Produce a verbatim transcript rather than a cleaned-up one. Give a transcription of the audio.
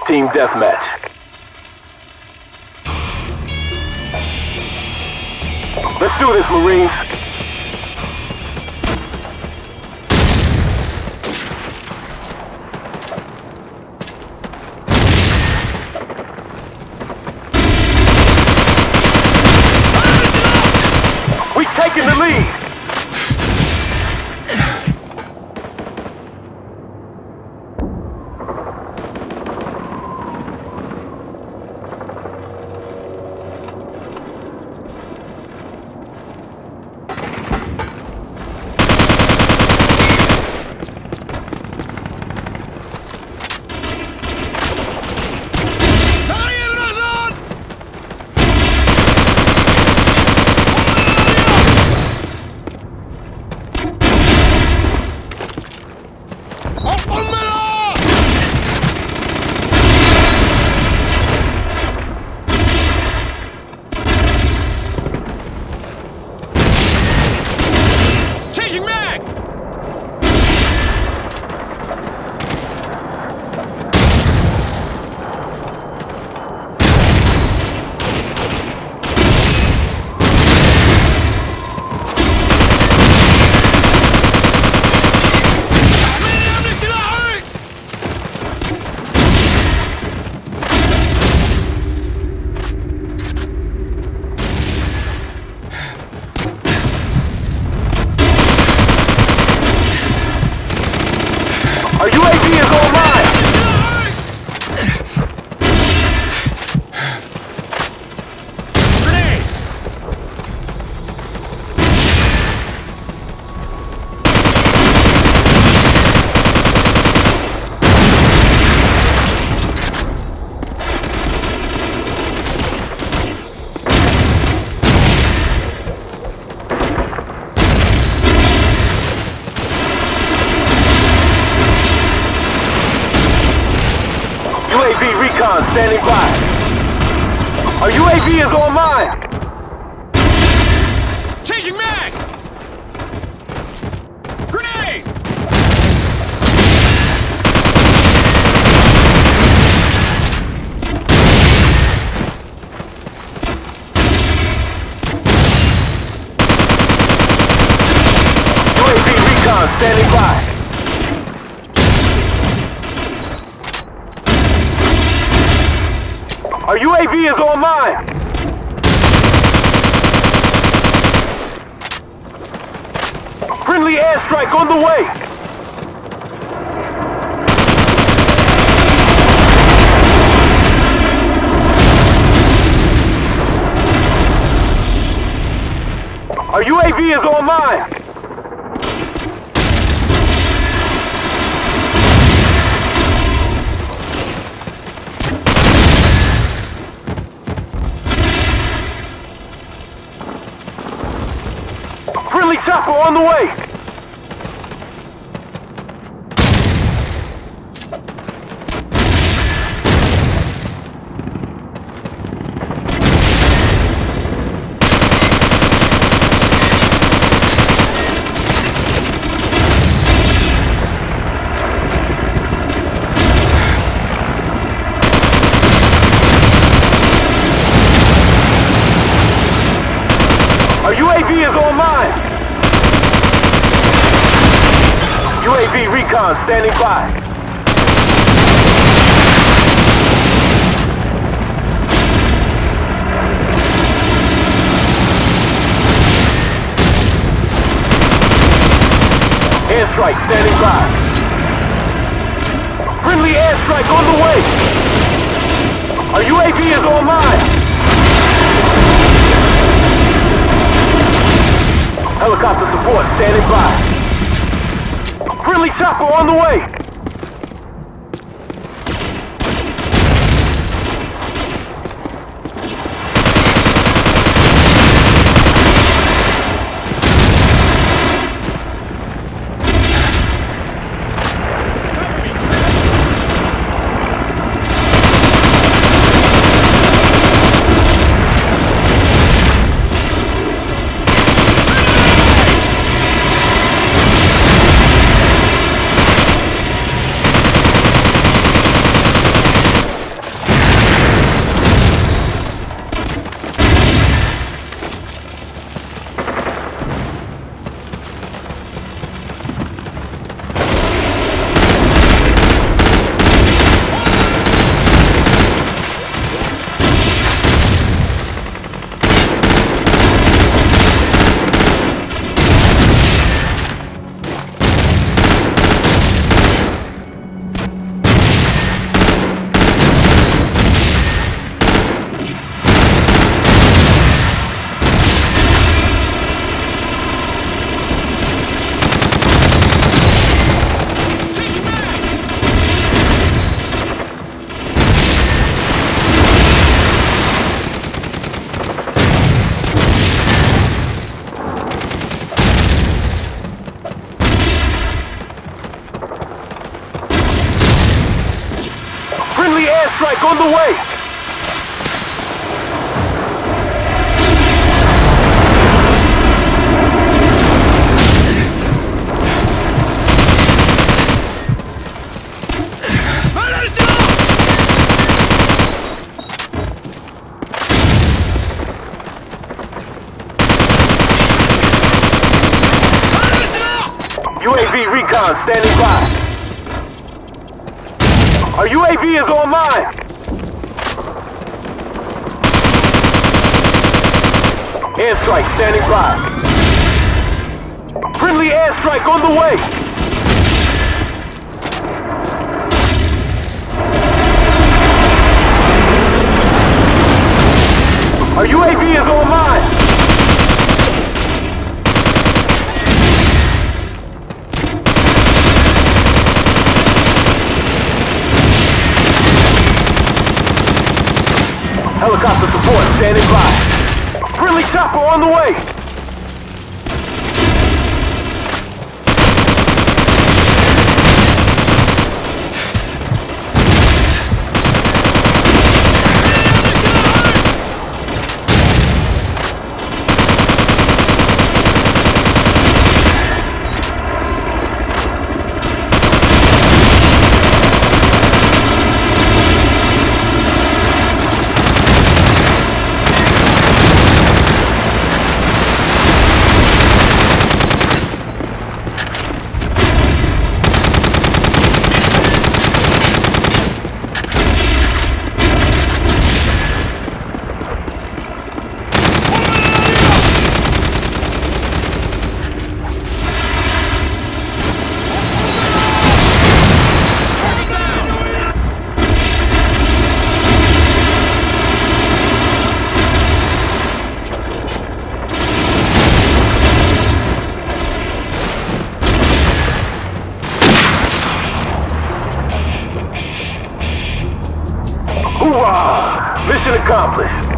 Team deathmatch. Let's do this, Marines. We've taken the lead. Our U A V is online! Grenade! U A V recon standing by. Our U A V is online. Changing mag! Grenade! U A V recon standing by. Our U A V is online! Friendly airstrike on the way! Our U A V is online! Friendly chopper on the way! Our U A V is online! U A V recon standing by. Airstrike standing by. Friendly airstrike on the way. Our U A V is online. Helicopter support standing by. Friendly chopper on the way! airstrike on the way! U A V recon standing by. Our U A V is online. Airstrike standing by. Friendly airstrike on the way. Our U A V is online. Helicopter support standing by. Friendly chopper on the way. Hoorah! Mission accomplished.